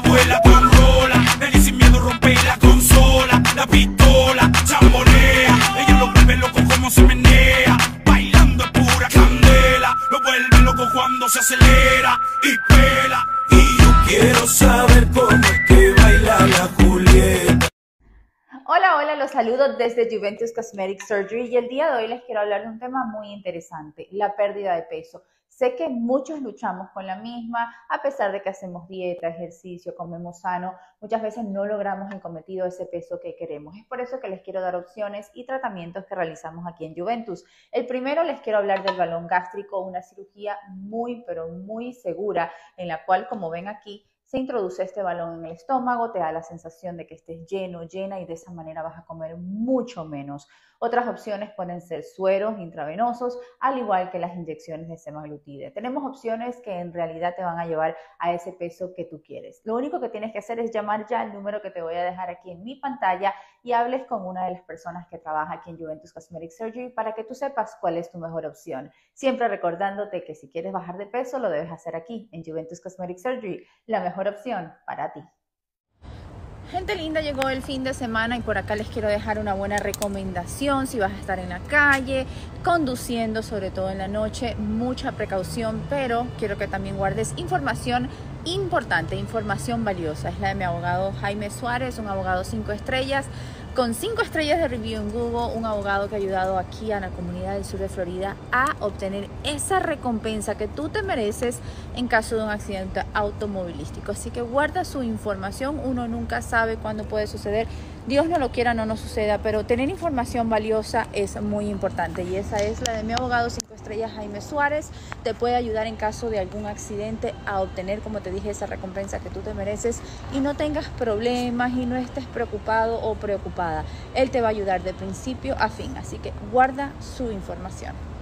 vuela con rola, Nelly sin miedo rompe la consola, la pistola, chambonea, ella lo vuelve loco como se menea, bailando es pura candela, lo vuelve loco cuando se acelera y pela. Y yo quiero saber cómo es que baila la Julieta. Hola, hola, los saludo desde Juventus Cosmetic Surgery y el día de hoy les quiero hablar de un tema muy interesante, la pérdida de peso. Sé que muchos luchamos con la misma, a pesar de que hacemos dieta, ejercicio, comemos sano, muchas veces no logramos el cometido de ese peso que queremos. Es por eso que les quiero dar opciones y tratamientos que realizamos aquí en Juventus. El primero les quiero hablar del balón gástrico, una cirugía muy, pero muy segura, en la cual, como ven aquí, se introduce este balón en el estómago, te da la sensación de que estés lleno, llena y de esa manera vas a comer mucho menos. Otras opciones pueden ser sueros intravenosos, al igual que las inyecciones de semaglutide. Tenemos opciones que en realidad te van a llevar a ese peso que tú quieres. Lo único que tienes que hacer es llamar ya al número que te voy a dejar aquí en mi pantalla y hables con una de las personas que trabaja aquí en Juventus Cosmetic Surgery para que tú sepas cuál es tu mejor opción. Siempre recordándote que si quieres bajar de peso lo debes hacer aquí en Juventus Cosmetic Surgery, la mejor opción para ti. Gente linda, llegó el fin de semana y por acá les quiero dejar una buena recomendación. Si vas a estar en la calle, conduciendo, sobre todo en la noche, mucha precaución, pero quiero que también guardes información importante, información valiosa. Es la de mi abogado Jaime Suárez, un abogado 5 estrellas, con 5 estrellas de review en Google, un abogado que ha ayudado aquí a la comunidad del sur de Florida a obtener esa recompensa que tú te mereces en caso de un accidente automovilístico. Así que guarda su información, uno nunca sabe cuándo puede suceder. Dios no lo quiera, no nos suceda, pero tener información valiosa es muy importante y esa es la de mi abogado 5 estrellas Jaime Suárez. Te puede ayudar en caso de algún accidente a obtener, como te dije, esa recompensa que tú te mereces y no tengas problemas y no estés preocupado o preocupada. Él te va a ayudar de principio a fin, así que guarda su información.